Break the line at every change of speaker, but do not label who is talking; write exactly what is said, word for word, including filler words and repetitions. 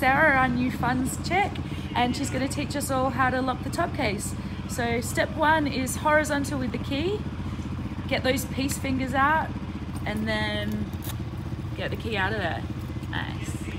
Sara, our new funds check, and she's going to teach us all how to lock the top case. So step one is horizontal with the key. Get those peace fingers out and then get the key out of there. Nice.